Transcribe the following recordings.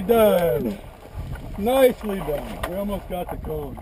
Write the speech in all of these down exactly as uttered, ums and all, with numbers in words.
done. Nicely done. We almost got the cone.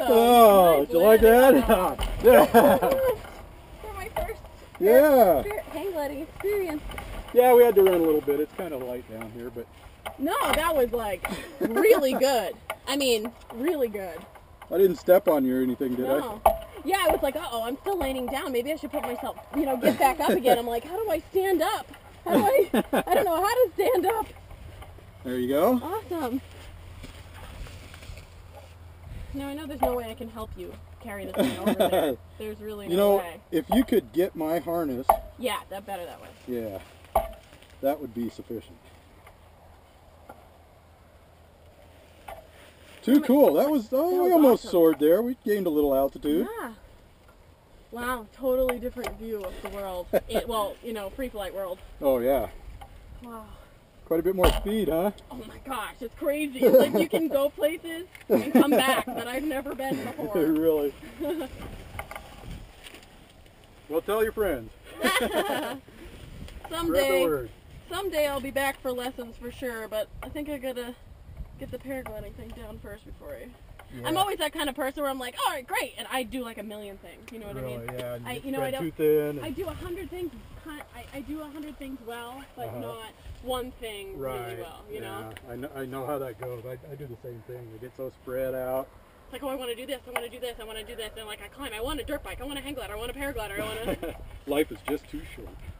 Oh, Nice did you like that? landing. Yeah. For my first Yeah. hang gliding experience. Yeah, we had to run a little bit. It's kind of light down here, but No, that was like really good. I mean, really good. I didn't step on you or anything, did No. Yeah, I was like, uh-oh, I'm still laying down. Maybe I should put myself, you know, get back up again. I'm like, how do I stand up? How do I, I don't know how to stand up. There you go. Awesome. Now, I know there's no way I can help you carry this thing over there. There's really no You know, way. if you could get my harness, Yeah, that better that way. yeah, that would be sufficient. Too cool. That was, oh, That was we almost awesome. soared there. We gained a little altitude. Yeah. Wow, totally different view of the world. It, well, you know, free flight world. Oh, yeah. Wow. Quite a bit more speed, huh? Oh my gosh, it's crazy. It's like you can go places and come back that I've never been before. Really. Well, tell your friends. Spread the Someday, word. someday I'll be back for lessons for sure, but I think I gotta get the paragliding thing down first before I... Yeah. I'm always that kind of person where I'm like, all right, great, and I do like a million things. You know what Really, I mean? yeah. And I, you you know, I spread don't. too thin. I And, do a hundred things. kind- I, I do a hundred things well, but Uh-huh. not one thing right. really well. You yeah. know? I know. I know how that goes. I, I do the same thing. I get so spread out. It's like, oh, I want to do this. I want to do this. I want to do this. And like, I climb. I want a dirt bike. I want a hang glider. I want a paraglider. I want to. Life is just too short.